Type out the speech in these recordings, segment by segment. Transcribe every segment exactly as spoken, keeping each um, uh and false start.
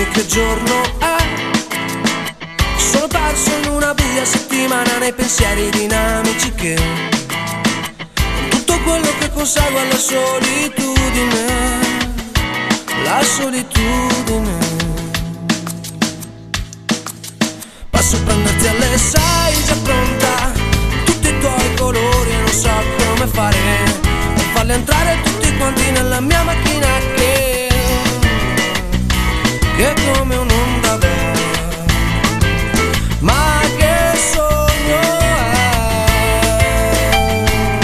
dimmi che giorno è. Sono perso in una buia settimana nei pensieri dinamici che tutto quello che consegue è la solitudine, la solitudine. Passo a prenderti alle sei, già pronta, tutti i tuoi colori e non so come fare per farli entrare tutti quanti nella mia macchina che, che è come un'onda vera. Ma che sogno è?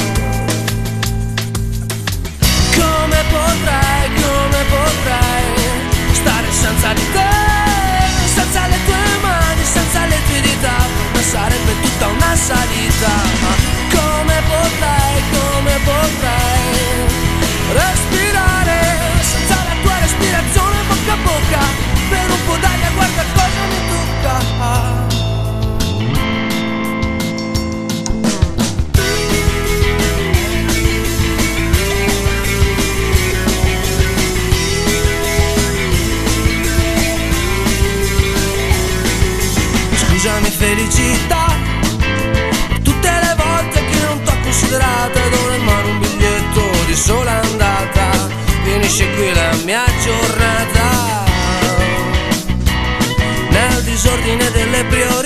Come potrei, come potrei stare senza di te, senza le tue mani, senza le tue dita, ma sarebbe tutta una salita. Ma come potrei, come potrei respirare senza la tua respirazione bocca a bocca, per un po' d'aria guarda cosa mi tocca. Scusami felicità per tutte le volte che non t'ho considerata ed ho in mano un biglietto di sola andata. Finisce qui la mia giornata nel disordine delle priorità.